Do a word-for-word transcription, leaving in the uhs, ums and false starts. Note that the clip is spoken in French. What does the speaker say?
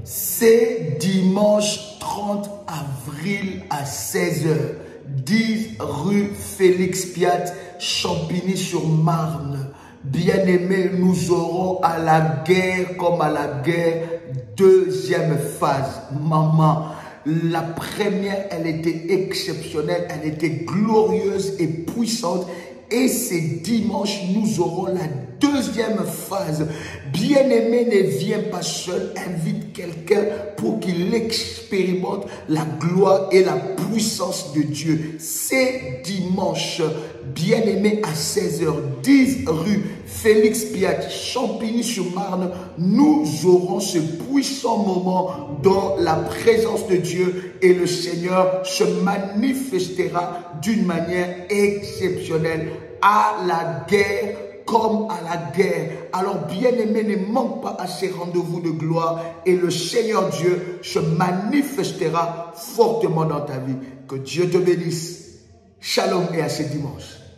C'est dimanche trente avril à seize heures, dix rue Félix Piat, Champigny-sur-Marne. Bien-aimés, nous aurons à la guerre comme à la guerre, deuxième phase. Maman, la première, elle était exceptionnelle, elle était glorieuse et puissante. Et c'est dimanche, nous aurons la deuxième phase. Bien-aimé, ne viens pas seul, invite quelqu'un pour qu'il expérimente la gloire et la puissance de Dieu. C'est dimanche, bien-aimé, à seize heures, dix rue Félix Piat, Champigny-sur-Marne. Nous aurons ce puissant moment dans la présence de Dieu et le Seigneur se manifestera d'une manière exceptionnelle. À la guerre comme à la guerre. Alors bien-aimé, ne manque pas à ces rendez-vous de gloire et le Seigneur Dieu se manifestera fortement dans ta vie. Que Dieu te bénisse. Shalom et à ce dimanche.